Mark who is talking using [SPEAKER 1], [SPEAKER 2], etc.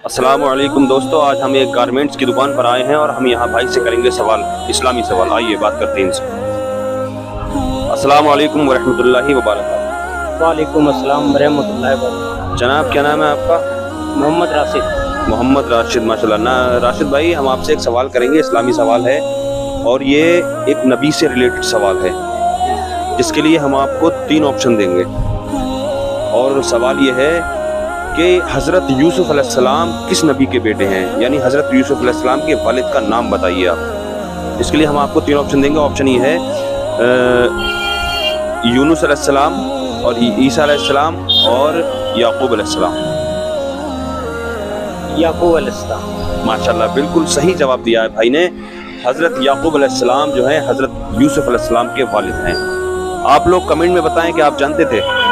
[SPEAKER 1] अस्सलामुअलैकुम दोस्तों, आज हम एक गारमेंट्स की दुकान पर आए हैं और हम यहाँ भाई से करेंगे सवाल, इस्लामी सवाल। आइए बात करते हैं इनसे। अस्सलामुअलैकुम वरहमतुल्लाहि वबरकातुहू।
[SPEAKER 2] वालेकुम अस्सलाम वरहमतुल्लाहि वबरकातुहू।
[SPEAKER 1] जनाब, क्या नाम है आपका?
[SPEAKER 2] मोहम्मद राशिद।
[SPEAKER 1] मोहम्मद राशिद, माशाल्लाह। ना राशिद भाई, हम आपसे एक सवाल करेंगे, इस्लामी सवाल है और ये एक नबी से रिलेटेड सवाल है, जिसके लिए हम आपको 3 ऑप्शन देंगे। और सवाल ये है कि हज़रत यूसुफ अलैहिस्सलाम किस नबी के बेटे हैं, यानी हज़रत यूसुफ अलैहिस्सलाम के वालिद का नाम बताइए आप। इसके लिए हम आपको 3 ऑप्शन देंगे। ऑप्शन ये है यूनुस अलैहिस्सलाम और ईसा अलैहिस्सलाम और याकूब अलैहिस्सलाम।
[SPEAKER 2] याकूब अलैहिस्सलाम।
[SPEAKER 1] माशाल्लाह, बिल्कुल सही जवाब दिया है भाई ने। हज़रत याकूब अलैहिस्सलाम जो हैं हज़रत यूसुफ अलैहिस्सलाम के वालिद हैं। आप लोग कमेंट में बताएं कि आप जानते थे।